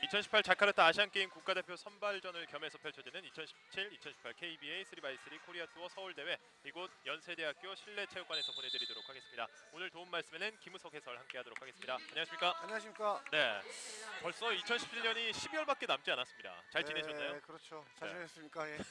2018 자카르타 아시안게임 국가대표 선발전을 겸해서 펼쳐지는 2017-2018 KBA 3x3 코리아 투어 서울대회, 이곳 연세대학교 실내체육관에서 보내드리도록 하겠습니다. 오늘 도움 말씀에는 김우석 해설 함께하도록 하겠습니다. 안녕하십니까? 안녕하십니까? 네, 벌써 2017년이 12월밖에 남지 않았습니다. 잘 지내셨나요? 네, 그렇죠. 잘 네. 지냈습니까? 예.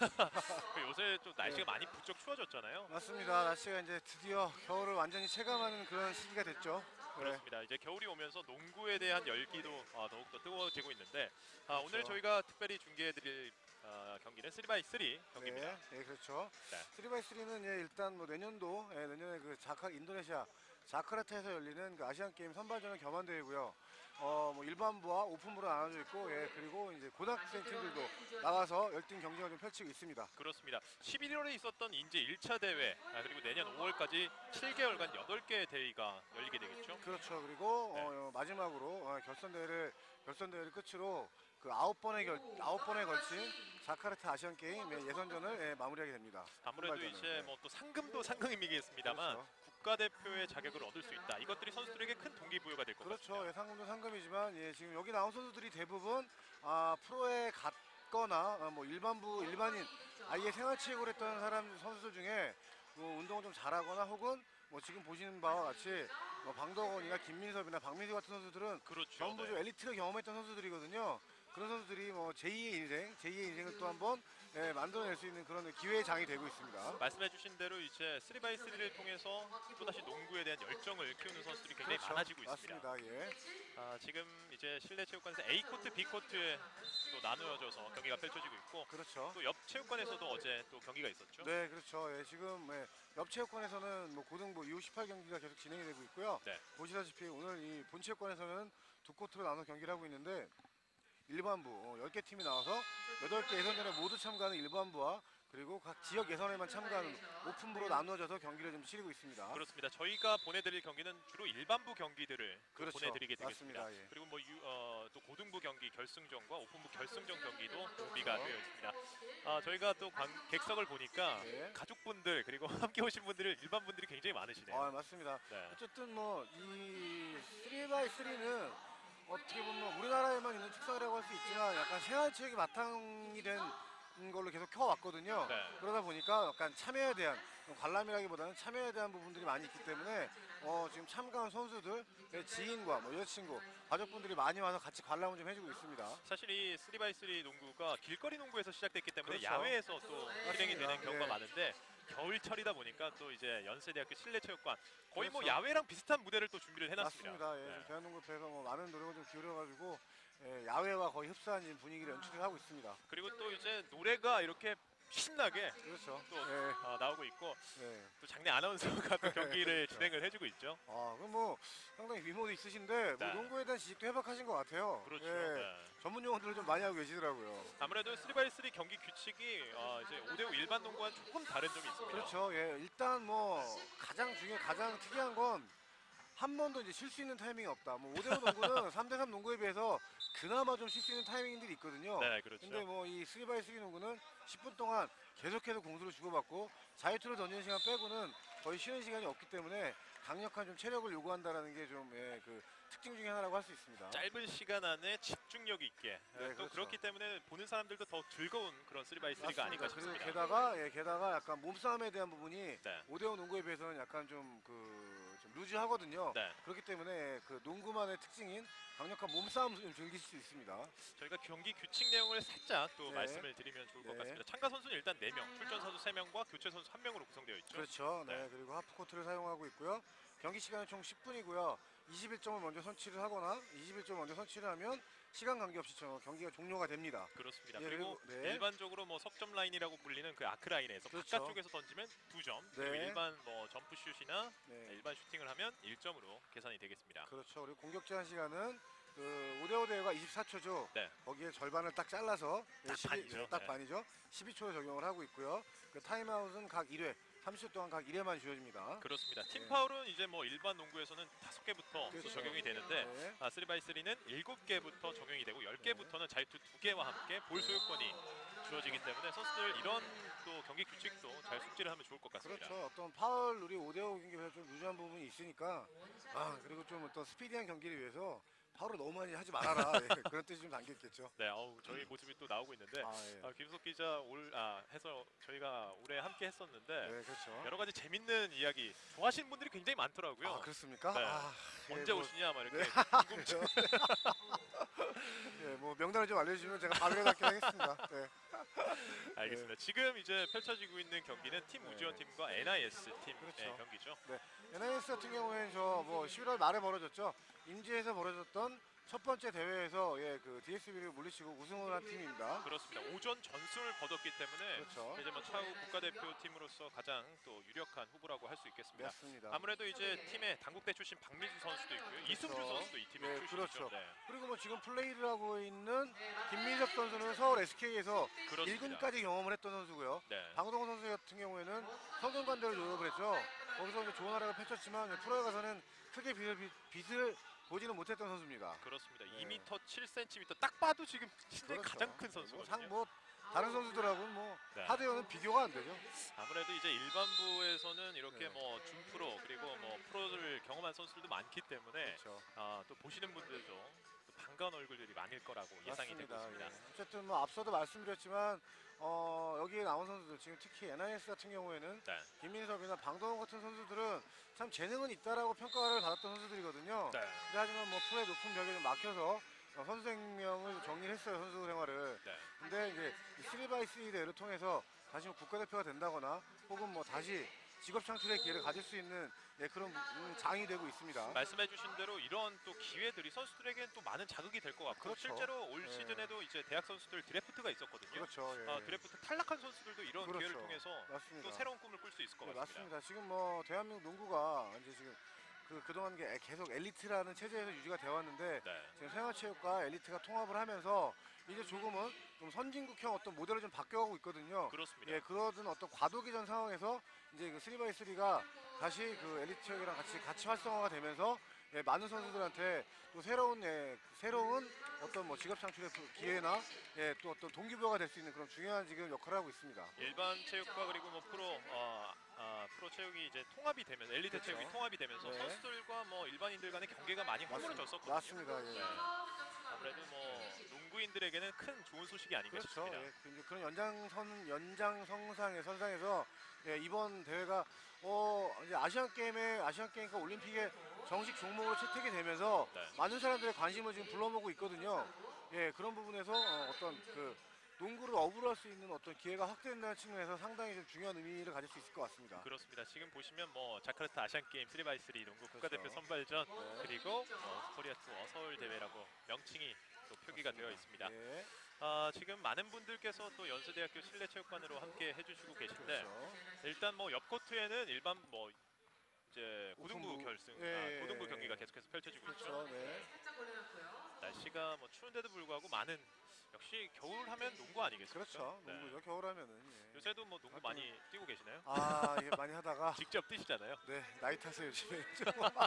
요새 좀 날씨가 네. 많이 부쩍 추워졌잖아요. 맞습니다. 날씨가 이제 드디어 겨울을 완전히 체감하는 그런 시기가 됐죠. 네. 그렇습니다. 이제 겨울이 오면서 농구에 대한 열기도 더욱더 뜨거워지고 있는데, 그렇죠. 오늘 저희가 특별히 중계해드릴 경기는 3x3 경기입니다. 네, 예, 그렇죠. 네. 3x3는 예, 일단 뭐 내년도 내년에 그 인도네시아 자카르타에서 열리는 그 아시안 게임 선발전을 겸한 대회고요. 뭐 일반부와 오픈부로 나눠져 있고, 예, 그리고 이제 고등학생 팀들도 나와서 열띤 경쟁을 좀 펼치고 있습니다. 그렇습니다. 11월에 있었던 인제 1차 대회, 그리고 내년 5월까지 7개월간 8개의 대회가 열리게 되겠죠. 그렇죠. 그리고 네. 마지막으로 결선 대회를 끝으로 그 9번에 걸친 자카르타 아시안 게임 예선전을 마무리하게 됩니다. 아무래도 선발전을. 이제 뭐 또 상금도 상금이겠습니다만, 그렇죠. 국가대표의 자격을 얻을 수 있다. 이것들이 선수들에게 큰 동기부여가 될 것 그렇죠. 같습니다. 예, 상금도 상금이지만 지금 여기 나온 선수들이 대부분 프로에 갔거나 뭐 일반인 아예 생활체육을 했던 선수들 중에 뭐 운동을 좀 잘하거나 혹은 뭐 지금 보시는 바와 같이 뭐 방덕원이나 김민섭이나 박민수 같은 선수들은 그렇죠. 전부 좀 엘리트를 경험했던 선수들이거든요. 그런 선수들이 뭐 제2의 인생을 또 한번 만들어낼 수 있는 그런 기회의 장이 되고 있습니다. 말씀해주신 대로 이제 3x3를 통해서 또다시 농구에 대한 열정을 키우는 선수들이 굉장히 그렇죠. 많아지고 있습니다. 맞습니다. 예. 지금 이제 실내체육관에서 A 코트, B 코트에 또 나누어져서 경기가 펼쳐지고 있고, 그렇죠. 또 옆 체육관에서도 어제 또 경기가 있었죠. 네, 그렇죠. 예, 지금 옆 체육관에서는 뭐 고등부 U18 경기가 계속 진행이 되고 있고요. 네. 보시다시피 오늘 이 본 체육관에서는 두 코트로 나눠 경기를 하고 있는데, 일반부 10개 팀이 나와서 8개 예선전에 모두 참가하는 일반부와 그리고 각 지역 예선에만 참가하는 오픈부로 나누어져서 경기를 좀 치르고 있습니다. 그렇습니다. 저희가 보내드릴 경기는 주로 일반부 경기들을 그렇죠. 보내드리게 되겠습니다. 맞습니다. 예. 그리고 뭐 또 고등부 경기 결승전과 오픈부 결승전 경기도 준비가 되어 있습니다. 저희가 또 객석을 보니까 네. 가족분들 그리고 함께 오신 분들을 일반 분들이 굉장히 많으시네요. 맞습니다. 네. 어쨌든 뭐 이 3x3는 어떻게 보면 우리나라에만 있는 특성이라고 할 수 있지만 약간 생활체육이 바탕이 된 걸로 계속 켜왔거든요. 네. 그러다 보니까 약간 참여에 대한 관람이라기보다는 참여에 대한 부분들이 많이 있기 때문에 지금 참가한 선수들 지인과 뭐 여자친구, 가족분들이 많이 와서 같이 관람을 좀 해주고 있습니다. 사실 이 3x3 농구가 길거리 농구에서 시작됐기 때문에 그렇죠. 야외에서 또 실행이 되는 맞습니다. 경우가 예. 많은데, 겨울철이다 보니까 또 이제 연세대학교 실내체육관 거의 뭐 그렇죠. 야외랑 비슷한 무대를 또 준비를 해놨습니다. 맞습니다. 예, 네. 대한농구협회에서 뭐 많은 노력을 좀 기울여가지고 야외와 거의 흡사한 분위기를 연출을 하고 있습니다. 그리고 또 이제 노래가 이렇게 신나게 그렇죠. 또 예. 나오고 있고, 네. 또 장내 아나운서가 또 경기를 그렇죠. 진행을 해주고 있죠. 그럼 뭐 상당히 위모도 있으신데 네. 뭐 농구에 대한 지식도 해박하신 것 같아요. 그렇죠. 예. 네. 전문 용어들을 좀 많이 알고 계시더라고요. 아무래도 3x3 경기 규칙이 이제 5대5 일반 농구와는 조금 다른 점이 있습니다. 그렇죠. 예. 일단 뭐 가장 특이한 건 한 번도 이제 쉴 수 있는 타이밍이 없다. 뭐 5대5 농구는 3대3 농구에 비해서 그나마 좀 쉴 수 있는 타이밍들이 있거든요. 네, 그렇죠. 근데 뭐 이 3x3 농구는 10분 동안 계속해서 공수를 주고받고 자유투를 던지는 시간 빼고는 거의 쉬는 시간이 없기 때문에 강력한 좀 체력을 요구한다라는 게 좀 그 특징 중에 하나라고 할 수 있습니다. 짧은 시간 안에 집중력 있게, 네, 또 그렇죠. 그렇기 때문에 보는 사람들도 더 즐거운 그런 3x3가 아닐까 그리고 싶습니다. 게다가 약간 몸싸움에 대한 부분이 네. 5대5 농구에 비해서는 약간 좀 루즈하거든요. 네. 그렇기 때문에 그 농구만의 특징인 강력한 몸싸움을 좀 즐기실 수 있습니다. 저희가 경기 규칙 내용을 살짝 또 네. 말씀을 드리면 좋을 것 네. 같습니다. 참가 선수는 일단 4명, 출전 선수 3명과 교체 선수 1명으로 구성되어 있죠. 그렇죠. 네. 네. 그리고 하프 코트를 사용하고 있고요. 경기 시간은 총 10분이고요. 21점을 먼저 선취를 하거나 21점을 먼저 선취를 하면 시간 관계없이 경기가 종료가 됩니다. 그렇습니다. 예, 그리고 네. 일반적으로 뭐 석점 라인이라고 불리는 그 아크 라인에서 그렇죠. 바깥쪽에서 던지면 2점, 네. 그리고 일반 뭐 점프 슛이나 네. 일반 슈팅을 하면 1점으로 계산이 되겠습니다. 그렇죠. 그리고 공격 제한 시간은 그 5대5 대회가 24초죠. 네. 거기에 절반을 딱 잘라서 반이죠. 딱 네. 반이죠. 12초에 적용을 하고 있고요. 그 타임아웃은 각 1회, 30초 동안 각 1회만 주어집니다. 그렇습니다. 팀 네. 파울은 이제 뭐 일반 농구에서는 5개부터 그렇죠. 적용이 되는데, 네. 3x3는 7개부터 적용이 되고 10개부터는 자유투 2개와 함께 볼 소유권이 주어지기 때문에 선수들 이런 또 경기 규칙도 잘 숙지를 하면 좋을 것 같습니다. 그렇죠. 어떤 파울 룰이 5대5 경기에서 좀 루즈한 부분이 있으니까 그리고 좀 어떤 스피디한 경기를 위해서 파울을 너무 많이 하지 말아라. 예, 그런 뜻이 좀 담겼겠죠. 네, 저희 모습이 또 나오고 있는데 예. 김수석 기자 해서 저희가 올해 함께 했었는데 네, 그렇죠. 여러 가지 재밌는 이야기 좋아하시는 분들이 굉장히 많더라고요. 그렇습니까? 네. 예, 언제 뭐, 오시냐 막 이렇게 네. 궁금증. 예, 뭐 명단을 좀 알려주시면 제가 바로 연락해 하겠습니다. 네. 알겠습니다. 지금 이제 펼쳐지고 있는 경기는 팀 네. 우지원 팀과 NIS 팀의 그렇죠. 경기죠. NIS 같은 경우에는 저 뭐 11월 말에 벌어졌죠. 인제에서 벌어졌던 첫 번째 대회에서 그 DSB를 물리치고 우승을 한 팀입니다. 그렇습니다. 오전 전승을 거뒀기 때문에 그렇죠. 이제 뭐 차후 국가대표팀으로서 가장 또 유력한 후보라고 할 수 있겠습니다. 맞습니다. 아무래도 이제 팀의 당국대 출신 박민수 선수도 있고요. 이승주 선수도 이 팀의 네, 출신이죠. 그렇죠. 네. 그리고 뭐 지금 플레이를 하고 있는 김민석 선수는 서울 SK에서 그렇습니다. 1군까지 경험을 했던 선수고요. 네. 방동호 선수 같은 경우에는 성균관대를 졸업을 했죠. 거기서 이제 좋은 활약을 펼쳤지만 프로에 가서는 크게 빛을 보지는 못했던 선수입니다. 그렇습니다. 네. 2m 7cm 딱 봐도 지금 신장이 그렇죠. 가장 큰 선수거든요. 뭐 다른 선수들하고는 뭐 네. 하드웨어는 비교가 안 되죠. 아무래도 이제 일반부에서는 이렇게 네. 뭐 준프로 그리고 뭐 프로를 경험한 선수들도 많기 때문에 그렇죠. 또 보시는 분들도 또 반가운 얼굴들이 많을 거라고 예상이 되고 있습니다. 예. 어쨌든 뭐 앞서도 말씀드렸지만 여기에 나온 선수들 지금 특히 NIS 같은 경우에는 네. 김민섭이나 방동원 같은 선수들은 참 재능은 있다라고 평가를 받았던 선수들이거든요. 네. 근데 하지만 뭐 프로의 높은 벽에 좀 막혀서 선수 생명을 정리를 했어요. 선수 생활을. 네. 근데 이제 3x3 대회를 통해서 다시 국가대표가 된다거나 혹은 뭐 다시 직업 창출의 기회를 가질 수 있는 그런 장이 되고 있습니다. 말씀해주신 대로 이런 또 기회들이 선수들에게는 또 많은 자극이 될 것 같고 그렇죠. 실제로 올 네. 시즌에도 이제 대학 선수들 드래프트가 있었거든요. 그렇죠. 예. 드래프트 탈락한 선수들도 이런 그렇죠. 기회를 통해서 맞습니다. 또 새로운 꿈을 꿀 수 있을 것 네, 같습니다. 맞습니다. 지금 뭐 대한민국 농구가 이제 지금 그동안 계속 엘리트라는 체제에서 유지가 되어 왔는데 네. 지금 생활체육과 엘리트가 통합을 하면서 이제 조금은 좀 선진국형 어떤 모델을 좀 바뀌어가고 있거든요. 그렇습니다. 예, 그러던 어떤 과도기전 상황에서 이제 그 3x3가 다시 그 엘리트 체육이랑 같이 활성화가 되면서 많은 선수들한테 또 새로운 어떤 뭐 직업 창출의 기회나 또 어떤 동기부여가 될 수 있는 그런 중요한 지금 역할을 하고 있습니다. 일반 체육과 그리고 뭐 프로 체육이 이제 통합이 되면서 엘리트 그렇죠. 체육이 통합이 되면서 네. 선수들과 뭐 일반인들 간의 경계가 많이 허물어졌었거든요. 맞습니다. 예. 네. 아무래도 뭐 농구인들에게는 큰 좋은 소식이 아닌가 그렇죠. 싶습니다. 예, 이제 그런 연장선상의 선상에서 이번 대회가 이제 아시안 게임과 올림픽에 정식 종목으로 채택이 되면서 네. 많은 사람들의 관심을 지금 불러모으고 있거든요. 예, 그런 부분에서 어떤 그 농구를 어부할 수 있는 어떤 기회가 확대된다는 측면에서 상당히 좀 중요한 의미를 가질 수 있을 것 같습니다. 그렇습니다. 지금 보시면 뭐 자카르타 아시안 게임 3x3 농구 국가대표 그렇죠. 선발전 네. 그리고 코리아 투어 서울 대회라고 명칭이 또 표기가 되어 있습니다. 예, 지금 많은 분들께서 또 연세대학교 실내체육관으로 함께 해주시고 계신데 그렇죠. 일단 뭐 옆 코트에는 일반 뭐 이제 고등부 오픈부. 결승, 예, 고등부 예, 경기가 예. 계속해서 펼쳐지고 있죠. 그렇죠. 네. 날씨가 뭐 추운데도 불구하고 많은 역시 겨울 하면 농구 아니겠습니까? 그렇죠. 네. 농구죠. 겨울하면은. 예. 요새도 뭐 농구 많이 뛰고 계시나요? 이게 많이 하다가 직접 뛰시잖아요. 네, 나이 탓에 요즘에 좀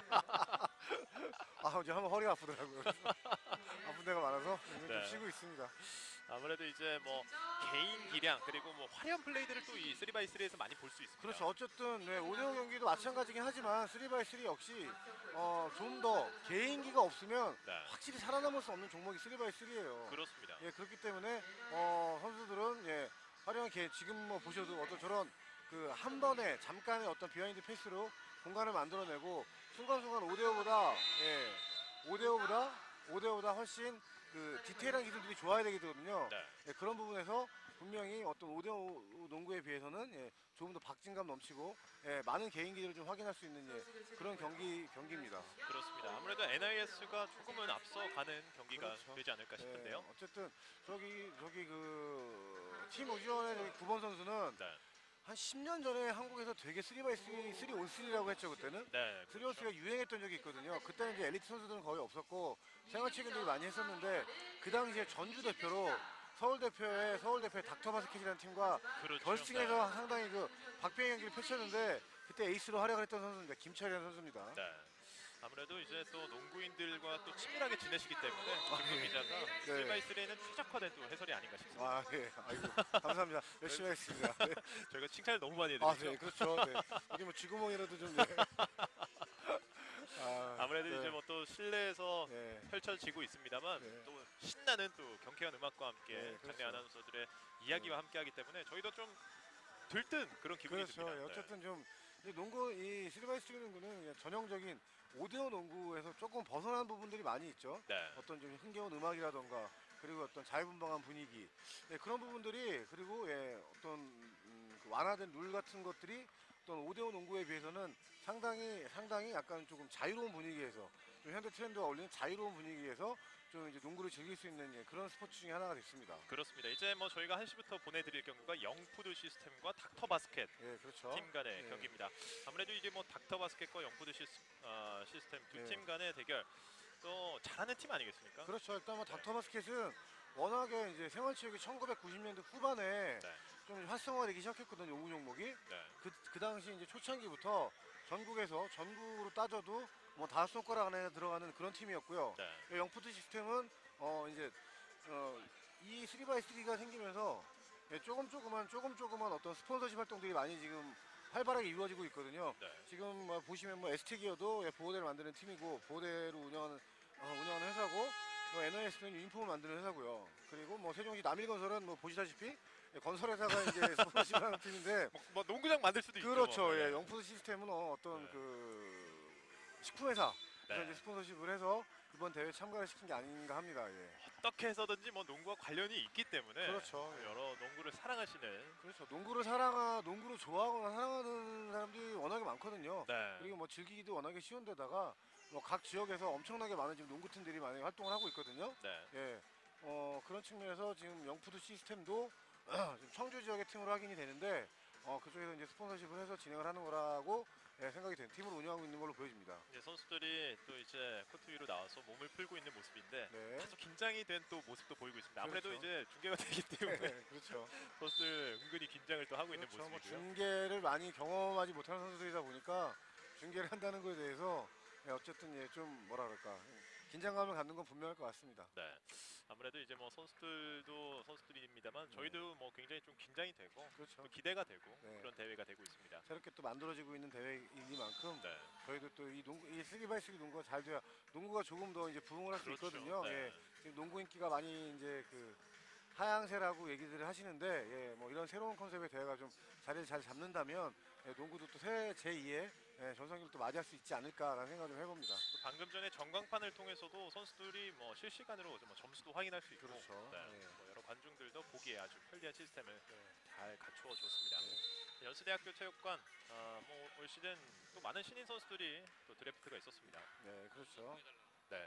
이제 한번 허리가 아프더라고요. 그래서 아픈 데가 많아서 요즘 네. 좀 쉬고 있습니다. 아무래도 이제 뭐 개인 기량 그리고 뭐 화려한 플레이들을 또 이 3x3에서 많이 볼 수 있습니다. 그렇죠. 어쨌든 5대5 경기도 마찬가지긴 하지만 3x3 역시 좀 더 개인기가 없으면 네. 확실히 살아남을 수 없는 종목이 3x3예요. 그렇습니다. 예, 그렇기 때문에 선수들은 화려한 지금 뭐 보셔도 어떤 저런 그 한 번에 잠깐의 어떤 비하인드 패스로 공간을 만들어내고 순간순간 5대5보다 훨씬 그 디테일한 기술들이 좋아야 되거든요. 네. 예, 그런 부분에서 분명히 어떤 5대5 농구에 비해서는 조금 더 박진감 넘치고 많은 개인기들을 좀 확인할 수 있는 그런 경기입니다. 그렇습니다. 아무래도 NIS가 조금은 앞서가는 경기가 그렇죠. 되지 않을까 싶은데요. 어쨌든 저기 그 팀 우지원의 저기 9번 선수는 네. 한 10년 전에 한국에서 되게 3x3, 3on3라고 했죠 그때는. 네. 3on3가 유행했던 적이 있거든요. 그때는 이제 엘리트 선수들은 거의 없었고 생활체육인들이 많이 했었는데 그 당시에 전주 대표로 서울대표의 닥터바스켓이라는 팀과 그렇죠. 결승에서 상당히 그 박빙의 경기를 펼쳤는데 그때 에이스로 활약을 했던 선수입니다. 김철이라는 선수입니다. 네. 아무래도 이제 또 농구인들과 또 친밀하게 지내시기 때문에 김동 기자가 네. 3x3에는 최적화된 또 해설이 아닌가 싶습니다. 아이고 감사합니다. 열심히 하겠습니다. 네. 저희가 칭찬을 너무 많이 해드리죠. 네, 그렇죠. 네. 어디 뭐 쥐구멍이라도 좀 아무래도 네. 이제 뭐 또 실내에서 네. 펼쳐지고 있습니다만 네. 또 신나는 또 경쾌한 음악과 함께 네, 장내 그렇죠. 아나운서들의 이야기와 함께하기 때문에 저희도 좀 들뜬 그런 기분이 그렇죠. 듭니다. 예, 어쨌든 좀 이 농구 이 쓰리바이스리 농구는 그냥 전형적인 5대5 농구에서 조금 벗어난 부분들이 많이 있죠. 네. 네. 어떤 좀 흥겨운 음악이라던가 그리고 어떤 자유분방한 분위기 예, 그런 부분들이 그리고 예, 어떤 그 완화된 룰 같은 것들이 어떤 5대5 농구에 비해서는 상당히 약간 조금 자유로운 분위기에서 좀 현대 트렌드와 어울리는 자유로운 분위기에서 좀 이제 농구를 즐길 수 있는 예, 그런 스포츠 중에 하나가 됐습니다. 그렇습니다. 이제 뭐 저희가 1시부터 보내드릴 경기가 영푸드 시스템과 닥터 바스켓 예, 그렇죠. 팀 간의 예, 경기입니다. 아무래도 이제 뭐 닥터 바스켓과 영푸드 시스템 두 예. 팀 간의 대결 또 잘하는 팀 아니겠습니까? 그렇죠. 일단 뭐 네. 닥터바스켓은 워낙에 이제 생활체육이 1990년대 후반에 네. 좀 활성화되기 시작했거든요. 농구 종목이. 네. 그 당시 이제 초창기부터 전국으로 따져도 뭐 5손가락 안에 들어가는 그런 팀이었고요. 네. 영푸드 시스템은 이제 이 3x3가 생기면서 예, 조금 조그만 어떤 스폰서십 활동들이 많이 지금 활발하게 이루어지고 있거든요. 네. 지금 뭐 보시면 뭐 ST 기어도 예, 보호대를 만드는 팀이고 보호대로 운영하는 회사고 뭐 NOS는 유니폼을 만드는 회사고요. 그리고 뭐 세종시 남일건설은 뭐 보시다시피 예, 건설회사가 이제 스폰서십을 하는 팀인데 뭐 농구장 만들 수도 있죠. 그렇죠. 뭐. 예, 네. 영푸드 시스템은 어떤 네. 그 식품회사 그래서 네. 이제 스폰서십을 해서 이번 대회에 참가를 시킨 게 아닌가 합니다. 예. 어떻게 해서든지 뭐 농구와 관련이 있기 때문에 그렇죠. 예. 여러 농구를 사랑하시는 그렇죠. 농구를 좋아하거나 사랑하는 사람들이 워낙에 많거든요. 네. 그리고 뭐 즐기기도 워낙에 쉬운데다가 뭐 각 지역에서 엄청나게 많은 지금 농구팀들이 많이 활동을 하고 있거든요. 네. 예. 그런 측면에서 지금 영푸드 시스템도 지금 청주 지역의 팀으로 확인이 되는데 그쪽에서 이제 스폰서십을 해서 진행을 하는 거라고 예, 생각이 된 팀으로 운영하고 있는 걸로 보여집니다. 이제 선수들이 또 이제 코트 위로 나와서 몸을 풀고 있는 모습인데 네. 다소 긴장이 된 또 모습도 보이고 있습니다. 아무래도 그렇죠. 이제 중계가 되기 때문에 그렇죠. 선수들 은근히 긴장을 또 하고 있는 그렇죠. 뭐 모습이고요. 중계를 많이 경험하지 못하는 선수들이다 보니까 중계를 한다는 것에 대해서 예, 어쨌든 예, 좀 뭐라 그럴까 긴장감을 갖는 건 분명할 것 같습니다. 네. 아무래도 이제 뭐 선수들도 선수들입니다만 저희도 뭐 굉장히 좀 긴장이 되고 그렇죠. 또 기대가 되고 네. 그런 대회가 되고 있습니다. 새롭게 또 만들어지고 있는 대회이니만큼 네. 저희도 또 이 3x3 농구가 잘 돼야 농구가 조금 더 이제 부흥을 할 수 그렇죠. 있거든요. 네. 예, 지금 농구 인기가 많이 이제 그 하향세라고 얘기들을 하시는데 예, 뭐 이런 새로운 컨셉의 대회가 좀 자리를 잘 잡는다면 예, 농구도 또 새 제2의 예, 전성기를 또 맞이할 수 있지 않을까라는 생각을 좀 해봅니다. 또 방금 전에 전광판을 통해서도 선수들이 뭐 실시간으로 뭐 점수도 확인할 수 있고 그렇죠. 네. 네. 뭐 여러 관중들도 보기에 아주 편리한 시스템을 잘 갖추어 줬습니다. 네. 연세대학교 체육관 뭐 올 시즌 또 많은 신인 선수들이 또 드래프트가 있었습니다. 네, 그렇죠. 네.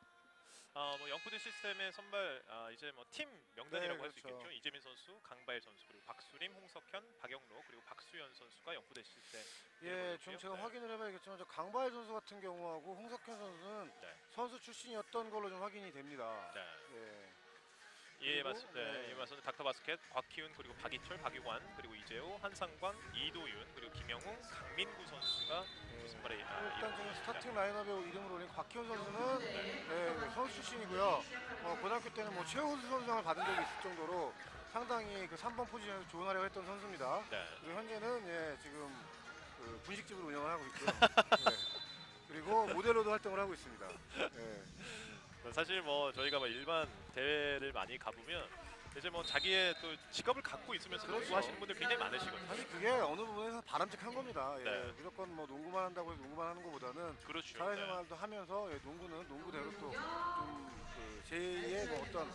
뭐 영푸드 시스템의 선발 이제 뭐 팀 명단이라고 네, 할 수 그렇죠. 있겠죠. 이재민 선수, 강바일 선수, 그리고 박수림, 홍석현, 박영로, 그리고 박수현 선수가 영푸드 시스템. 예, 좀 제가 확인을 해봐야겠지만 저 강바일 선수 같은 경우하고 홍석현 선수는 네. 선수 출신이었던 걸로 좀 확인이 됩니다. 네. 예. 이에 그리고, 맞서 네, 네. 이에 맞서는 닥터바스켓, 곽희훈, 그리고 박이철, 박유관, 그리고 이재호, 한상광, 이도윤, 그리고 김영웅, 강민구 선수가 예. 선발에 일단 지금 스타팅 라인업에 이름을 올린 곽희원 선수는 예, 선수 출신이고요. 고등학교 때는 뭐 최우수 선수상을 받은 적이 있을 정도로 상당히 그 3번 포지션에서 조언하려고 했던 선수입니다. 네. 그리고 현재는 예, 지금 그 분식집을 운영을 하고 있고요. 예. 그리고 모델로도 활동을 하고 있습니다. 예. 사실 뭐 저희가 뭐 일반 대회를 많이 가보면 이제 뭐 자기의 또 직업을 갖고 있으면서 그렇죠. 농구하시는 분들 굉장히 많으시거든요. 사실 그게 어느 부분에서 바람직한 겁니다. 예. 네. 무조건 뭐 농구만 한다고 해서 농구만 하는 것보다는 그렇죠. 사회생활도 하면서 예, 농구는 농구대로 또 좀 그 제2의 뭐 어떤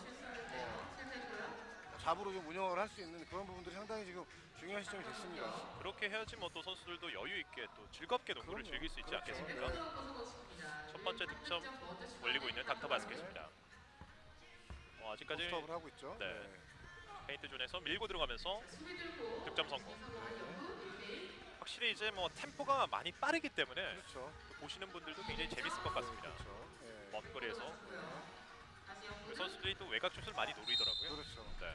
잡으로 좀 운영을 할 수 있는 그런 부분들이 상당히 지금 중요한 시점이 됐습니다. 그렇게 해야지 뭐 또 선수들도 여유 있게 또 즐겁게 농구를 그럼요. 즐길 수 있지 그렇죠. 않겠습니까? 첫 번째 득점 올리고 있는 닥터바스켓입니다. 아직까지 스톱을 하고 있죠. 네. 페인트 존에서 밀고 들어가면서 득점 성공. 확실히 이제 뭐 템포가 많이 빠르기 때문에 그렇죠. 또 보시는 분들도 굉장히 재밌을 것 같습니다. 그렇죠. 예. 먼 거리에서 그 선수들이 또 외곽 슛을 많이 노리더라고요. 그렇죠. 네.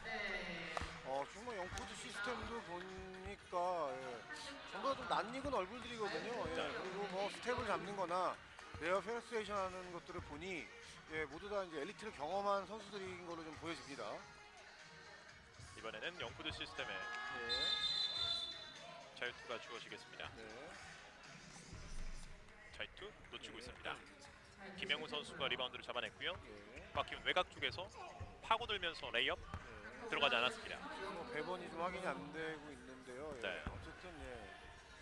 정말 영푸드 시스템도 보니까 예. 전부 다 좀 낯익은 얼굴들이거든요. 예. 네. 그리고 뭐 스텝을 잡는거나 레어 페러스테이션 하는 것들을 보니 예, 모두 다 이제 엘리트를 경험한 선수들인 걸로 좀 보여집니다. 이번에는 영푸드 시스템의 예. 자유투가 주어지겠습니다. 네. 자유투 놓치고 네. 있습니다. 김영우 선수가 리바운드를 잡아냈고요. 예. 박희훈 외곽 쪽에서 파고들면서 레이업 예. 들어가지 않았습니다. 지금 뭐 배번이 좀 확인이 안 되고 있는데요. 예. 네. 어쨌든 예.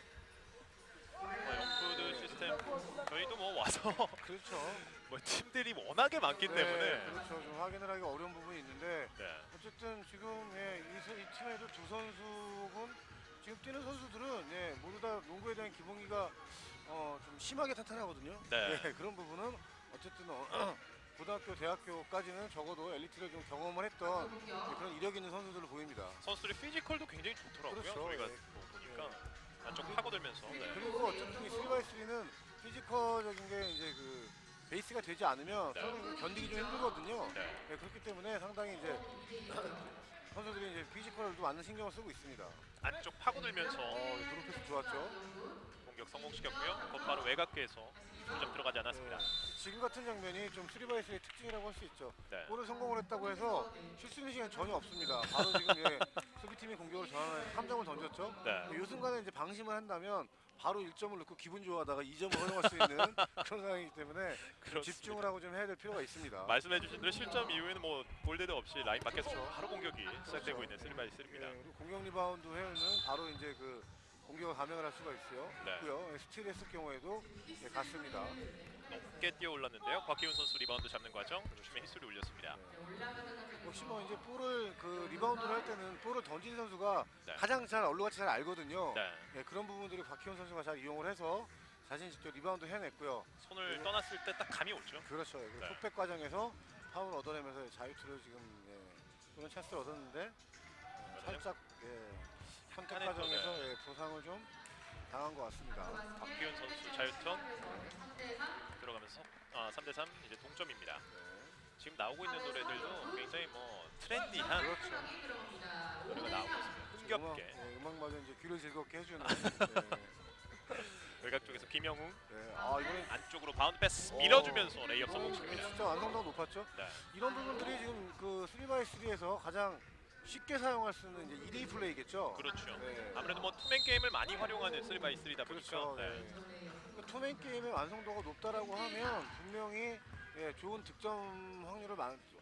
영푸드 시스템 저희도 뭐 와서 그렇죠. 뭐 팀들이 워낙에 많기 네, 때문에 그렇죠. 좀 확인을 하기 어려운 부분이 있는데 네. 어쨌든 지금 예, 이 팀에도 두 선수군 지금 뛰는 선수들은 예, 모두 다 농구에 대한 기본기가 좀 심하게 탄탄하거든요. 네. 예, 그런 부분은 어쨌든 고등학교, 대학교까지는 적어도 엘리트를 좀 경험을 했던 예, 그런 이력 있는 선수들로 보입니다. 선수들의 피지컬도 굉장히 좋더라고요. 그렇죠. 저희가 예. 뭐 보니까 안쪽 파고들면서 네. 그리고 어쨌든 이 3x3는 피지컬적인 게 이제 그 베이스가 되지 않으면 네. 서로 견디기 좀 힘들거든요. 네. 네, 그렇기 때문에 상당히 이제 선수들이 이제 피지컬도 많은 신경을 쓰고 있습니다. 안쪽 파고들면서 드롭 패스 좋았죠. 공격 성공시켰고요. 곧바로 외곽에서 2점 들어가지 않았습니다. 지금 같은 장면이 좀 3x3의 특징이라고 할 수 있죠. 네. 골을 성공을 했다고 해서 쉴 수 있는 시간이 전혀 없습니다. 바로 지금 예, 수비팀이 공격을 전환해 3점을 던졌죠. 네. 이 순간에 이제 방심을 한다면 바로 1점을 넣고 기분 좋아하다가 2점을 허용할 수 있는 그런 상황이기 때문에 그렇습니다. 집중을 하고 좀 해야 될 필요가 있습니다. 말씀해주신 대로 실점 이후에는 뭐 볼데도 없이 라인 밖에서 바로 공격이 시작되고 있는 3x3입니다. 예, 그리고 공격 리바운드 회는 바로 이제 그 공격을 감행을 할 수가 네. 있고요. 스틸 했을 경우에도 예, 같습니다. 높게 뛰어올랐는데요. 곽기훈 선수 리바운드 잡는 과정 중심에 히스를 올렸습니다. 역시 뭐 이제 볼을 그 리바운드를 할 때는 볼을 던지는 선수가 네. 가장 잘 얼룩같이 잘 알거든요. 네. 예, 그런 부분들을 곽희훈 선수가 잘 이용을 해서 자신 직접 리바운드 해냈고요. 손을 네. 떠났을 때 딱 감이 오죠. 그렇죠. 그 네. 톱백 과정에서 파울 얻어내면서 자유투를 지금 그런 찬스를 얻었는데 살짝 선택 약간의 또, 과정에서 네. 부상을 좀 당한 것 같습니다. 곽기훈 선수 자유턴 들어가면서 3대3 이제 동점입니다. 지금 나오고 있는 노래들도 굉장히 뭐 트렌디한 그렇죠. 노래가 나오고 있습니다. 흥겹게 음악마저 이제 귀를 즐겁게 해주는. 외곽 쪽에서 김영웅 이거는 안쪽으로 바운드 패스 밀어주면서 레이업 성공시킵니다. 진짜 완성도가 높았죠. 네. 이런 부분들이 지금 그 3x3에서 가장 쉽게 사용할 수 있는 이제 2대2 플레이겠죠. 그렇죠. 네. 아무래도 뭐 투맨 게임을 많이 활용하는 3x3다 보니까 그렇죠. 네. 그 투맨 게임의 완성도가 높다라고 하면 분명히 좋은 득점 확률을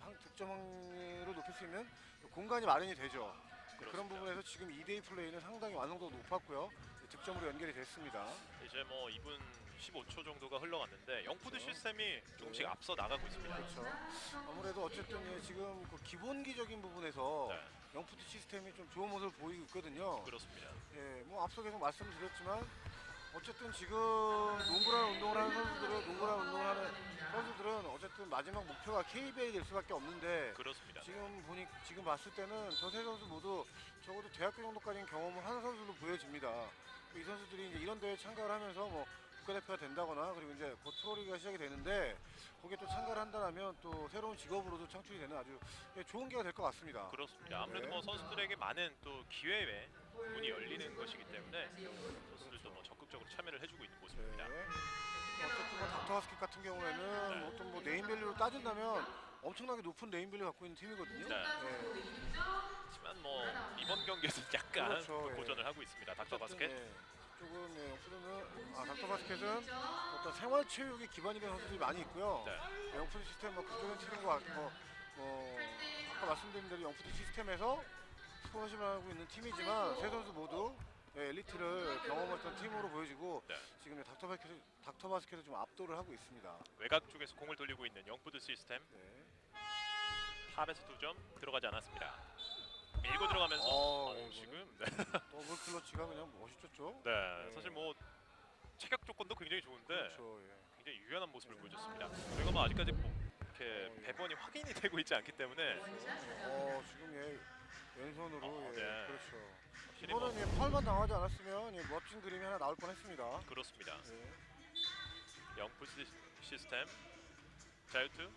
높일 수 있는 공간이 마련이 되죠. 그런 그렇습니다. 부분에서 지금 2대2 플레이는 상당히 완성도가 높았고요. 득점으로 연결이 됐습니다. 이제 뭐 2분 15초 정도가 흘러갔는데 영푸드 그렇죠. 시스템이 조금씩 네. 앞서 나가고 있습니다. 그렇죠. 아무래도 어쨌든 지금 그 기본기적인 부분에서 네. 영푸드 시스템이 좀 좋은 모습을 보이고 있거든요. 그렇습니다. 뭐 앞서 계속 말씀드렸지만 어쨌든 지금 농구라는 운동을 하는 선수들은 어쨌든 마지막 목표가 KBL이 될 수밖에 없는데 그렇습니다. 지금 봤을 때는 저 세 선수 모두 적어도 대학교 정도까지는 경험을 하는 선수로 보여집니다. 이 선수들이 이제 이런 대회에 참가를 하면서 뭐 국가대표가 된다거나 그리고 이제 곧 프로리그가 시작이 되는데 거기에 또 참가를 한다면 또 새로운 직업으로도 창출이 되는 아주 좋은 기회가 될 것 같습니다. 그렇습니다. 아무래도 네. 뭐 선수들에게 많은 또 기회의 문이 열리는 것이기 때문에 선수들도 뭐 적극적으로 참여를 해주고 있는 모습입니다. 어쨌든 뭐 닥터바스켓 같은 경우에는 네. 어떤 뭐 네임밸류로 따진다면 엄청나게 높은 네임밸류 갖고 있는 팀이거든요. 네. 하지만 뭐 이번 경기에서 약간 그렇죠. 또 예. 고전을 하고 있습니다. 닥터바스켓. 조금 영푸드는 닥터바스켓은 어떤 생활체육이 기반이 된 선수들이 많이 있고요. 네. 영푸드 시스템 뭐 그쪽은 팀인 것 같고 아까 말씀드린 대로 영푸드 시스템에서 스폰서십을 하고 있는 팀이지만 세 선수 모두 엘리트를 경험했던 팀으로 보여지고 네. 지금 닥터바스켓을 좀 압도를 하고 있습니다. 외곽 쪽에서 공을 돌리고 있는 영푸드 시스템. 네. 탑에서 2점 들어가지 않았습니다. 밀고 들어가면서 지금 네. 더블 클러치가 그냥 멋있었죠. 네. 사실 뭐 체격 조건도 굉장히 좋은데 그렇죠. 굉장히 유연한 모습을 보여줬습니다. 저희가 뭐 아직까지 뭐 이렇게 배번이 확인이 되고 있지 않기 때문에 지금 왼손으로 네. 그렇죠. 확실히 뭐 이거는 팔만 당하지 않았으면 멋진 그림이 하나 나올 뻔했습니다. 그렇습니다. 네. 영푸드 시스템 자유투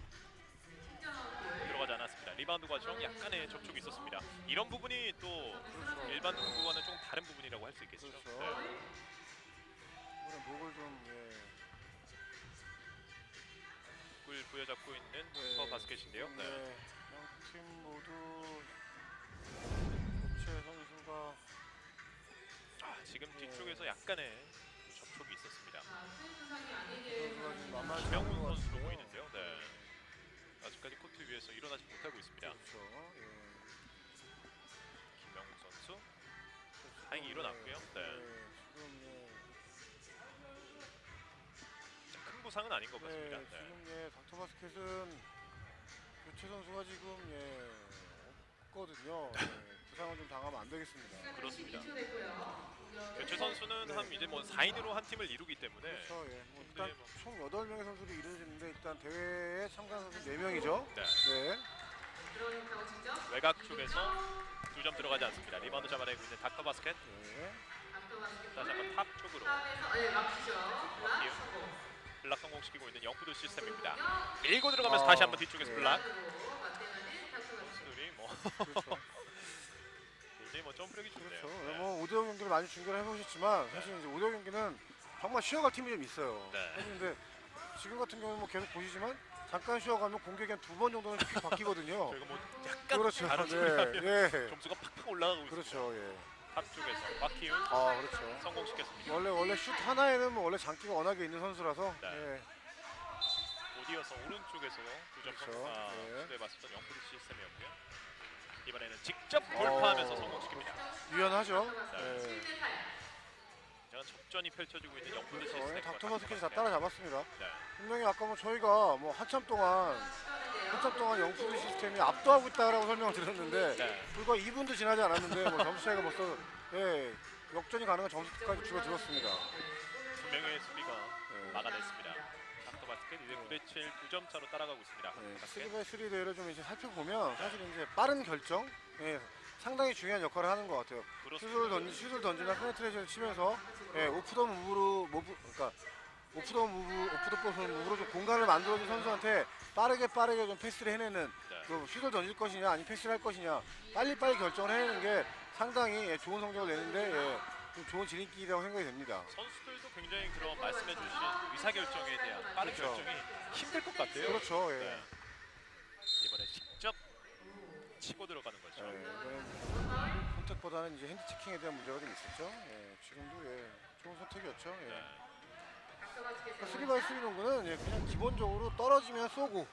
들어가지 않았습니다. 리바운드 과정 약간의 접촉이 있었습니다. 이런 부분이 또 그렇죠. 일반 농구와는 좀 다른 부분이라고 할 수 있겠죠. 그렇죠. 네. 이번에 목을 좀 을 부여잡고 있는 슈퍼 바스켓인데요. 네. 양팀 모두 교체 선수가 지금 뒤쪽에서 약간의 접촉이 있었습니다. 선수가 좀 만만치 않은 김영훈 것 선수로 같은데요. 보이는데요. 네. 아직까지 코트 위에서 일어나지 못하고 있습니다. 그렇죠. 예. 김영훈 선수 그렇죠. 다행히 일어났고요. 네. 지금 큰 부상은 아닌 것 같습니다. 네. 지금 닥터바스켓은 교체 선수가 지금 없거든요. 부상을 좀 당하면 안 되겠습니다. 그렇습니다. 교체 선수는 한 이제 뭐 4인으로 한 팀을 이루기 때문에 그렇죠. 뭐 근데 일단 총 8명의 선수들이 이루어지는데 일단 대회에 참가한 선수 4명이죠. 네. 네. 외곽 쪽에서 2점 들어가지 않습니다. 리바운드 잡아내고 있는 닥터바스켓. 네. 다시 한번 탑 쪽으로 박기훈. 블락 성공시키고 있는 영푸드 시스템입니다. 밀고 들어가면서 다시 한번 뒤쪽에서 블락. 선수들이 뭐 그렇죠. 굉장히 뭐 점프력이 좋네요. 그렇죠. 네. 뭐 5대5 경기를 많이 중계를 해보셨지만 사실 이제 5대5 경기는 정말 쉬어갈 팀이 좀 있어요. 네. 근데 지금 같은 경우는 뭐 계속 보시지만 잠깐 쉬어가면 공격이 한 2번 정도는 픽 바뀌거든요. 저희가 뭐 약간 그렇죠. 다른 네. 소리라면 예. 점수가 팍팍 올라가고 있습니다. 그렇죠. 예. 탑 쪽에서 박기훈 그렇죠. 성공시켰습니다. 원래 슛 하나에는 뭐 원래 장기가 워낙에 있는 선수라서. 네. 예. 곧이어서 오른쪽에서 2점 그렇죠. 성공 네. 시도해봤었던 영푸드 시스템이었고요. 이번에는 직접 돌파하면서 어. 성공시킵니다. 유연하죠. 네. 예. 제가 접전이 펼쳐지고 있는 영푸드 그렇죠. 시스템. 닥터바스켓이 다 따라잡았습니다. 네. 분명히 아까 뭐 저희가 뭐 한참 동안 영푸드 시스템이 압도하고 있다라고 설명을 드렸는데 네. 불과 2분도 지나지 않았는데 뭐 점수 차이가 벌써 역전이 가능한 점수까지 줄어들었습니다. 두 명의 수비가 예. 막아냈습니다. 닥터바스켓 이제 9대7 2점 차로 따라가고 있습니다. 닥터바스켓. 3x3 대회를 좀 이제 살펴보면 사실 이제 빠른 결정 상당히 중요한 역할을 하는 것 같아요. 슛을 던지나 페네트레이션을 치면서 오프더 무브로 좀 공간을 만들어준 선수한테 빠르게 좀 패스를 해내는 네. 그 슛을 던질 것이냐 아니면 패스를 할 것이냐 빨리 결정을 해내는 게 상당히 좋은 성적을 내는데 좀 좋은 지름길이라고 생각이 됩니다. 선수들도 굉장히 그런 말씀해주신 의사결정에 대한 빠른 그렇죠. 결정이 힘들 것 같아요. 그렇죠. 예. 네. 이번에 직접 치고 들어가는 거죠. 이번엔 선택보다는 이제 핸드 체킹에 대한 문제가 좀 있었죠. 지금도 좋은 선택이었죠. 네. 3x3 농구는 그냥 기본적으로 떨어지면 쏘고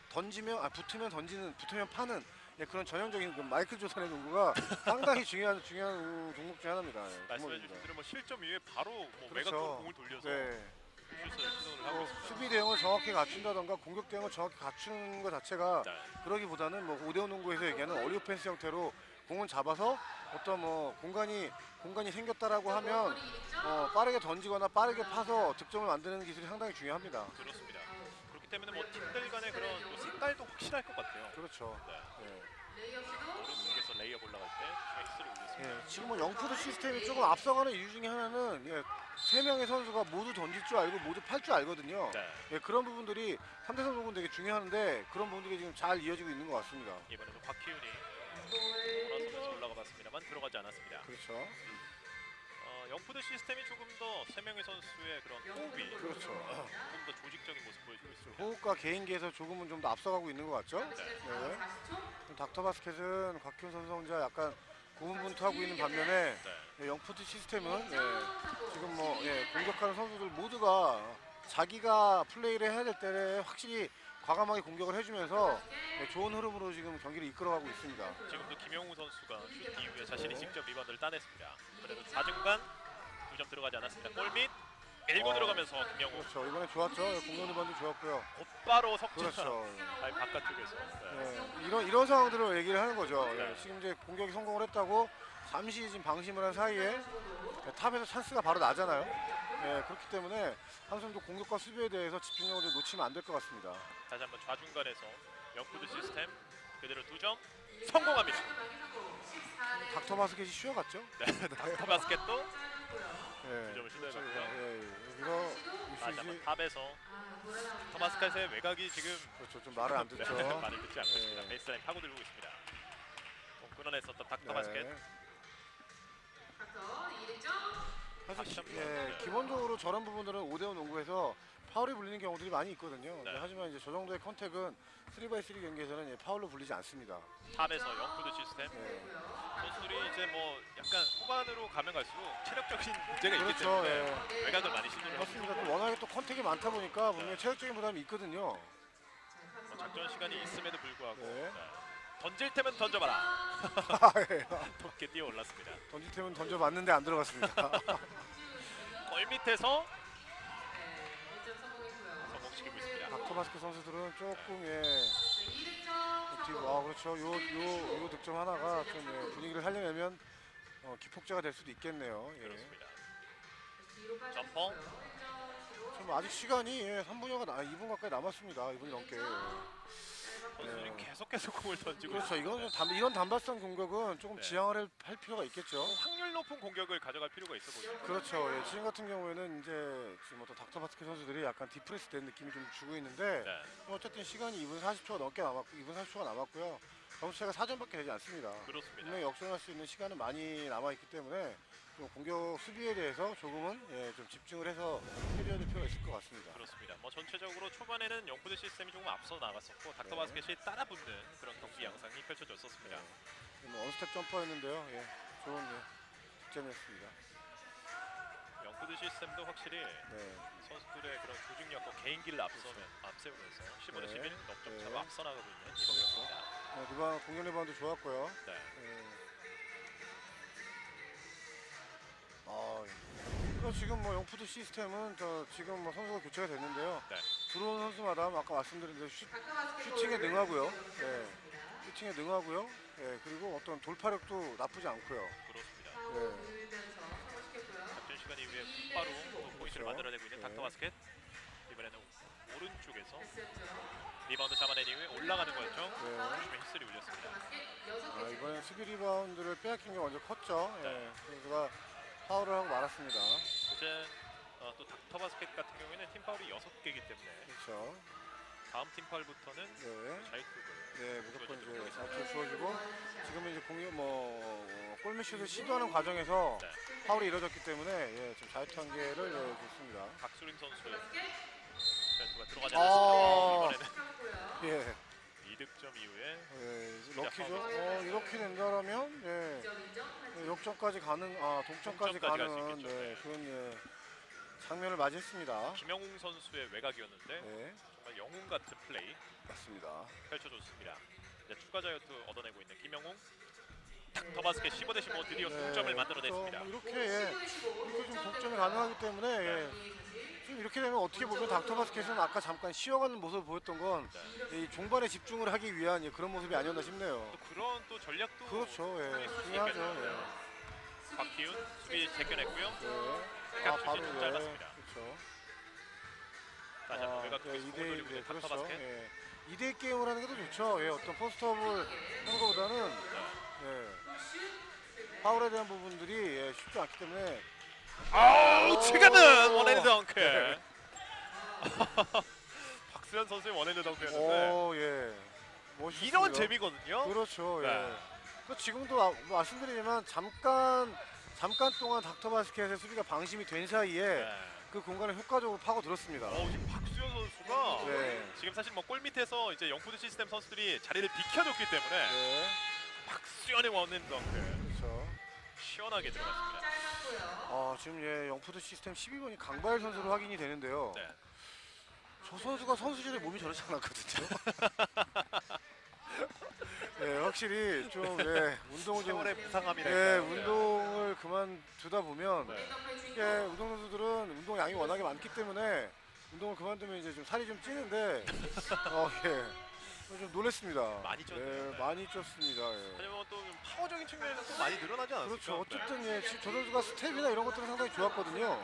붙으면 던지는 붙으면 파는 그런 전형적인 그 마이클 조던의 농구가 상당히 중요한 종목 중 하나입니다. 말씀해주신 대로 뭐 실점 이후에 바로 뭐 그렇죠. 외곽으로 공을 돌려서 슛을 시도를 하고 있습니다. 수비 대응을 정확히 갖춘다던가 공격 대응을 정확히 갖추는 것 자체가 네. 그러기보다는 뭐 5대5 농구에서 얘기하는 어리오펜스 형태로 공을 잡아서 어떤 뭐 공간이 생겼다라고 하면 빠르게 던지거나 빠르게 파서 득점을 만드는 기술이 상당히 중요합니다. 그렇습니다. 그렇기 때문에 뭐 팀들 간의 그런 뭐 색깔도 확실할 것 같아요. 그렇죠. 네. 오른쪽에서 레이업 올라갈 때 엑스를 올렸습니다. 지금 뭐 영푸드 시스템이 조금 앞서가는 이유 중에 하나는 3명의 선수가 모두 던질 줄 알고 모두 팔 줄 알거든요. 네. 그런 부분들이 3대3 농구는 되게 중요한데 그런 부분들이 지금 잘 이어지고 있는 것 같습니다. 이번에도 박희훈이 돌아서면서 올라가 봤습니다만 들어가지 않았습니다. 그렇죠. 영푸드 시스템이 조금 더 3명의 선수의 그런 호흡이 그렇죠. 조금 더 조직적인 모습 보여주고 있습니다. 호흡과 개인기에서 조금은 좀 더 앞서가고 있는 것 같죠? 네. 닥터바스켓은 곽현 선수 혼자 약간 고분분투하고 있는 반면에 영푸드 시스템은 지금 뭐 공격하는 선수들 모두가 자기가 플레이를 해야 될 때 확실히 과감하게 공격을 해주면서 좋은 흐름으로 지금 경기를 이끌어가고 있습니다. 지금도 김영우 선수가 슛 이후에 자신이 직접 리바운드를 따냈습니다. 그래도 좌중간 2점 들어가지 않았습니다. 골밑 밀고 들어가면서 김영우. 그렇죠. 이번에 좋았죠. 공격 리바운드 좋았고요. 곧바로 석점. 그렇죠. 아니 바깥쪽에서. 이런 상황들을 얘기를 하는 거죠. 네. 지금 이제 공격이 성공을 했다고 잠시 지금 방심을 한 사이에 탑에서 찬스가 바로 나잖아요. 그렇기 때문에 한손도 공격과 수비에 대해서 집중력을 좀 놓치면 안 될 것 같습니다. 다시 한번 좌중간에서 영푸드 시스템 그대로 2점 성공합니다. 닥터바스켓이 쉬어갔죠? 닥터바스켓도 2점을 2점을 시도해봤고요. 여기서 다시 한번 탑에서 닥터바스켓의 외곽이 지금 그렇죠. 좀 말을 안 듣죠. 말을 듣지 않고 있습니다. 베이스라인 파고들고 있습니다. 끊어냈었던 닥터바스켓. 사실 기본적으로 저런 부분들은 5대5 농구에서 파울이 불리는 경우들이 많이 있거든요. 네. 하지만 이제 저 정도의 컨택은 3x3 경기에서는 파울로 불리지 않습니다. 탑에서 영푸드 시스템 네. 선수들이 이제 뭐 약간 후반으로 가면 갈수록 체력적인 문제가 있기 그렇죠. 때문에 예. 외곽을 많이 시도를 하고 맞습니다. 또 워낙에 또 컨택이 많다 보니까 분명히 체력적인 부담이 있거든요. 뭐 작전 시간이 있음에도 불구하고 네. 던질 테면 던져봐라. 예. 높게 뛰어 올랐습니다. 던질 테면 던져봤는데 안 들어갔습니다. 골 밑에서 성공시키고 있습니다. 닥터바스켓 선수들은 조금 그렇죠. 요 득점 하나가 좀 분위기를 살려내면 기폭제가 될 수도 있겠네요. 예. 그렇습니다. 점퍼 지금 아직 시간이 3분여가 2분 가까이 남았습니다. 2분이 넘게. 선수들이 계속해서 공을 던지고 그렇죠. 있습니다. 이런 단발성 공격은 조금 네. 지양을 할 필요가 있겠죠. 확률 높은 공격을 가져갈 필요가 있어 보입니다. 그렇죠. 예, 지금 같은 경우에는 이제 지금 어떤 닥터바스켓 선수들이 약간 디프레스 된 느낌이 좀 주고 있는데 네. 어쨌든 시간이 2분 40초가 넘게 남았고 2분 40초가 남았고요. 점수차가 4점밖에 되지 않습니다. 그렇습니다. 분명히 역전할 수 있는 시간은 많이 남아있기 때문에 좀 공격 수비에 대해서 조금은 좀 집중을 해서 해줘야 될 필요가 있을 것 같습니다. 그렇습니다. 뭐 전체적으로 초반에는 영푸드 시스템이 조금 앞서 나갔었고 닥터바스켓이 따라붙는 그런 경기 양상이 펼쳐졌었습니다. 뭐 언스텝 점퍼였는데요. 좋은 득점이었습니다. 영푸드 시스템도 확실히 네. 선수들의 그런 조직력과 개인기를 앞세우면서 15대 네. 11 넉점 차로 네. 앞서 나가고 있는 이번 경기입니다. 공격 리바운드 좋았고요. 네. 지금 뭐 영푸드 시스템은 지금 뭐 선수가 교체가 됐는데요. 네. 들어온 선수마다 아까 말씀드린 대로 슈팅에 능하고요. 슈팅에 능하고요. 그리고 어떤 돌파력도 나쁘지 않고요. 그렇습니다. 작전 시간 이후에 바로 또 포인트를 만들어내고 있는 닥터바스켓. 이번에는 오른쪽에서 리바운드 잡아낸 이후에 올라가는 과정 중심에 휘슬이 울렸습니다. 이번엔 수비 리바운드를 빼앗긴 게 먼저 컸죠. 네. 선수가 파울을 하고 말았습니다. 이제 또 닥터바스켓 같은 경우에는 팀 파울이 6개이기 때문에 그렇죠. 다음 팀 파울부터는 자유투를 무조건 이제 자유투 주어지고 지금은 이제 골밑슛을 시도하는 과정에서 네. 파울이 이루어졌기 때문에 지금 자유투 한 개를 줬습니다. 박수림 선수의 자유투가 들어가지 않았습니다. 이번에는 2득점 이후에 럭키죠. 이렇게 된다라면 역전까지 동점까지 갈수 가는 있겠죠. 네. 그런 장면을 맞이했습니다. 김영웅 선수의 외곽이었는데 정말 영웅 같은 플레이 맞습니다. 펼쳐줬습니다. 이제 추가 자유투 얻어내고 있는 김영웅. 닥터바스켓 15대 15 드디어 동점을 만들어냈습니다. 이렇게 좀 동점이 가능하기 때문에 지금 이렇게 되면 어떻게 보면 닥터바스켓은 아까 잠깐 쉬어가는 모습을 보였던 건 이 종반에 집중을 하기 위한 그런 모습이 아니었나 싶네요. 또 그런 또 전략도 그렇죠. 있을 수 중요하죠. 있겠네요. 박기훈 수비 제껴냈고요. 바로 슛이 좀 짧았습니다. 그렇죠. 다시 한번 외곽 쪽에서 공을 돌리고 있는 그렇죠. 닥터바스켓. 2대2 게임을 하는 게 더 좋죠. 어떤 포스트업을 하는 것보다는 파울에 대한 부분들이 쉽지 않기 때문에 지금은 원핸드 덩크. 박수현 선수의 원핸드 덩크였는데 멋있습니다. 이런 재미거든요. 그렇죠. 네. 지금도 말씀드리지만 잠깐 동안 닥터바스켓의 수비가 방심이 된 사이에 그 공간을 효과적으로 파고들었습니다. 지금 박수현 선수가 네. 지금 사실 뭐 골 밑에서 이제 영푸드 시스템 선수들이 자리를 비켜줬기 때문에 박수현의 원핸드 덩크 그렇죠. 시원하게 들어갔습니다. 지금 영푸드 시스템 12번이 강바일 선수로 확인이 되는데요. 네. 저 선수가 선수실에 몸이 저렇지 않았거든요. 확실히 좀 운동을 좀 세월의 무상함이랄까요. 운동을 그만두다 보면 운동 선수들은 운동 양이 워낙에 많기 때문에 운동을 그만두면 이제 좀 살이 좀 찌는데 좀 놀랐습니다. 많이 쪘네요. 많이 쪘습니다. 하지만 또 좀 파워적인 측면에서 또 많이 늘어나지 않았을까? 그렇죠. 어쨌든 지금 저 선수가 스텝이나 이런 것들은 상당히 좋았거든요.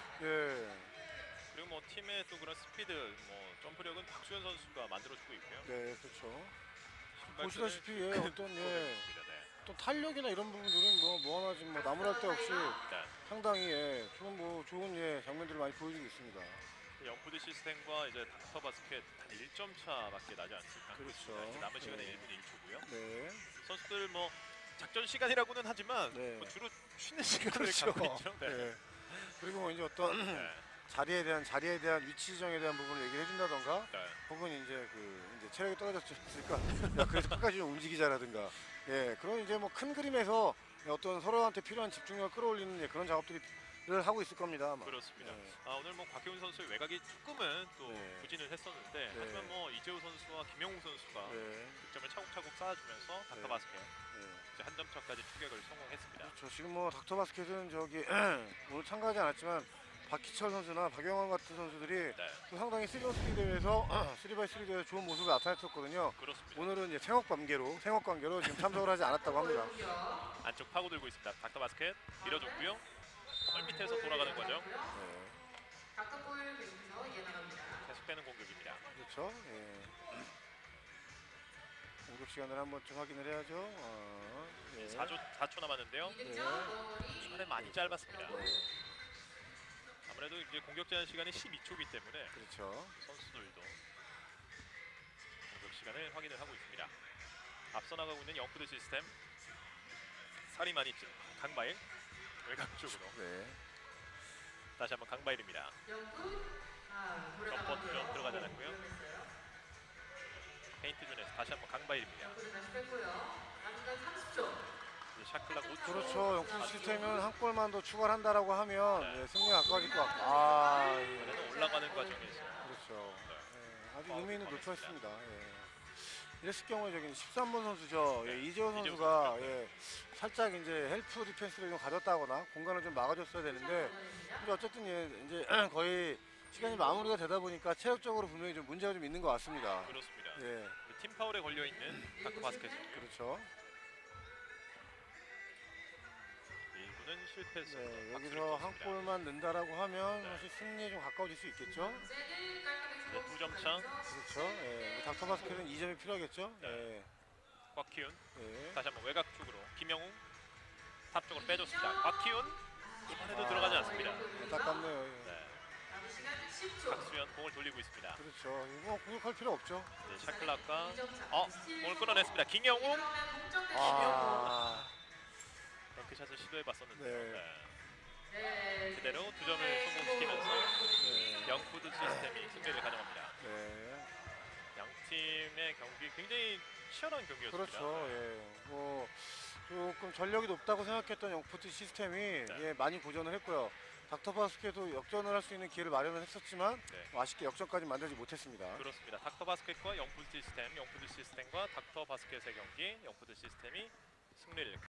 그리고 뭐 팀의 또 그런 스피드, 뭐 점프력은 박수현 선수가 만들어주고 있고요. 그렇죠. 보시다시피 또 탄력이나 이런 부분들은 뭐 하나 지금 나무랄 데 없이 상당히 좋은 장면들을 많이 보여주고 있습니다. 영푸드 시스템과 이제 닥터바스켓 한 1점 차밖에 나지 않습니까? 그렇죠. 남은 시간은 1분 1초고요. 네. 선수들 뭐 작전 시간이라고는 하지만 뭐 주로 쉬는 시간을 갖고 있죠. 그리고 이제 어떤 자리에 대한 위치 지정에 대한 부분을 얘기를 해준다던가, 네. 혹은 이제 체력이 떨어졌지 않습니까? 야, 그래서 끝까지 좀 움직이자라든가, 예, 그런 이제 뭐 큰 그림에서 어떤 서로한테 필요한 집중력을 끌어올리는 그런 작업들을 하고 있을 겁니다. 아마. 그렇습니다. 예. 오늘 뭐 곽혜훈 선수의 외곽이 조금은 또 네. 부진을 했었는데 네. 하지만 뭐 이재호 선수와 김영우 선수가 예. 득점을 차곡차곡 쌓아주면서 네. 닥터바스켓 예. 이제 한 점 차까지 추격을 성공했습니다. 그렇죠. 지금 뭐 닥터바스켓은 오늘 참가하지 않았지만 박희철 선수나 박영환 같은 선수들이 네, 또 상당히 3on3 대회에서 3x3 대회에서 좋은 모습을 나타냈었거든요. 그렇습니다. 오늘은 이제 생업 관계로 지금 참석을 하지 않았다고 합니다. 안쪽 파고들고 있습니다. 닥터바스켓 밀어줬고요. 골 밑에서 돌아가는 거죠. 네. 계속되는 공격입니다. 그렇죠. 예. 공격 시간을 한번 좀 확인을 해야죠. 예. 4초 남았는데요. 네. 시간이 많이 짧았습니다. 네. 아무래도 이제 공격 제한 시간이 12초이기 때문에 그렇죠. 선수들도 공격 시간을 확인을 하고 있습니다. 앞서 나가고 있는 영푸드 시스템 살이 많이 찐 강바일 외곽 쪽으로 네. 다시 한번 강바일입니다. 점퍼 좀 들어가지 않았고요. 페인트 존에서 다시 한번 강바일입니다. 이제 샤클락 5초. 그렇죠. 영풍 시스템은 한 골만 더 추가를 한다라고 하면 네. 승리가 가까워질 것 같고. 예. 이번에는 올라가는 과정에서 그렇죠. 네. 예. 아주 파울을 의미 있는 범했습니다. 노출했습니다. 예. 이랬을 경우에 저기 13번 선수죠. 네. 예, 이재호 이재호 선수가 선수죠. 살짝 이제 헬프 디펜스를 좀 가졌다거나 공간을 좀 막아줬어야 되는데, 근데 어쨌든 이제 거의 시간이 마무리가 되다 보니까 체력적으로 분명히 좀 문제가 좀 있는 것 같습니다. 그렇습니다. 예, 팀 파울에 걸려 있는 닥터바스켓이고요. 그렇죠. 1구는 실패했습니다. 네, 여기서 한 골만 넣는다라고 하면 사실 승리에 좀 가까워질 수 있겠죠. 2점 차. 그렇죠. 예, 닥터바스켓은 2점이 필요하겠죠. 네. 곽희훈 예. 다시 한번 외곽 쪽으로 김영웅 탑 쪽으로 빼줬습니다. 곽희훈 이번에도 들어가지 않습니다. 안타깝네요. 예. 네. 박수현 공을 돌리고 있습니다. 그렇죠. 뭐 공격할 필요 없죠. 이제 샤클락과 공을 끊어냈습니다. 김영웅 덩크샷을 시도해봤었는데 그대로 2점을 성공시키면서 네. 영푸드 시스템이 승리를 가져갑니다. 네. 양 팀의 경기 굉장히 치열한 경기였습니다. 그렇죠. 예. 뭐 조금 전력이 높다고 생각했던 영푸드 시스템이 네. 많이 고전을 했고요. 닥터바스켓도 역전을 할 수 있는 기회를 마련을 했었지만 네. 아쉽게 역전까지 만들지 못했습니다. 그렇습니다. 닥터바스켓과 영푸드 시스템과 닥터바스켓의 경기 영푸드 시스템이 승리를